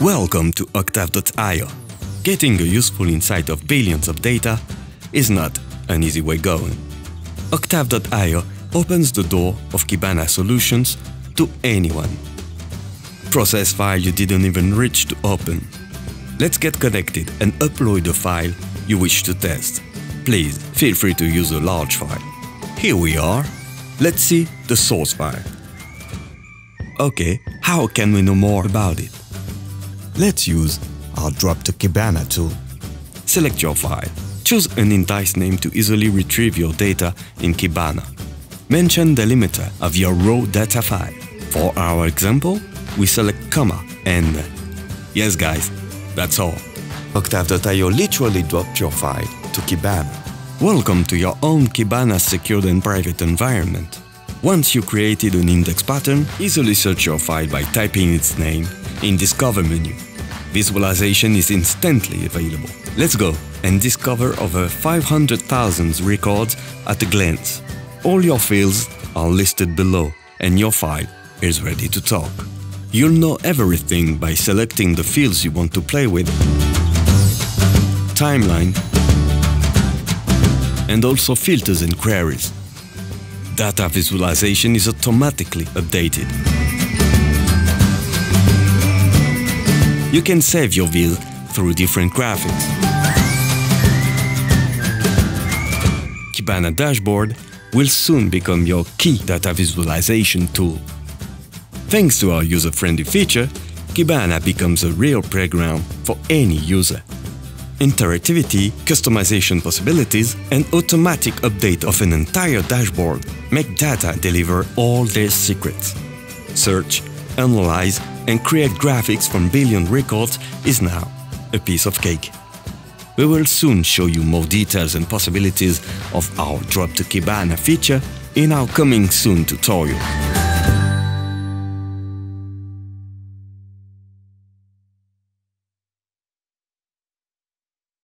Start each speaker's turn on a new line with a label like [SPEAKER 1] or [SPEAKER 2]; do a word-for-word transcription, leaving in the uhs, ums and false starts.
[SPEAKER 1] Welcome to Octave dot i o. Getting a useful insight of billions of data is not an easy way going. Octave dot i o opens the door of Kibana solutions to anyone. Process file you didn't even reach to open. Let's get connected and upload the file you wish to test. Please feel free to use a large file. Here we are. Let's see the source file. Okay, how can we know more about it?
[SPEAKER 2] Let's use our Drop to Kibana tool.
[SPEAKER 1] Select your file. Choose an indice name to easily retrieve your data in Kibana. Mention the delimiter of your raw data file. For our example, we select comma and yes guys, that's all.
[SPEAKER 2] Octave dot i o literally dropped your file to Kibana.
[SPEAKER 1] Welcome to your own Kibana secured and private environment. Once you created an index pattern, easily search your file by typing its name in Discover menu. Visualization is instantly available. Let's go and discover over five hundred thousand records at a glance. All your fields are listed below and your file is ready to talk. You'll know everything by selecting the fields you want to play with. Timeline and also filters and queries. Data visualization is automatically updated. You can save your view through different graphics. Kibana Dashboard will soon become your key data visualization tool. Thanks to our user-friendly feature, Kibana becomes a real playground for any user. Interactivity, customization possibilities, and automatic update of an entire dashboard make data deliver all their secrets. Search, analyze, and create graphics from billion records is now a piece of cake. We will soon show you more details and possibilities of our Drop to Kibana feature in our coming soon tutorial.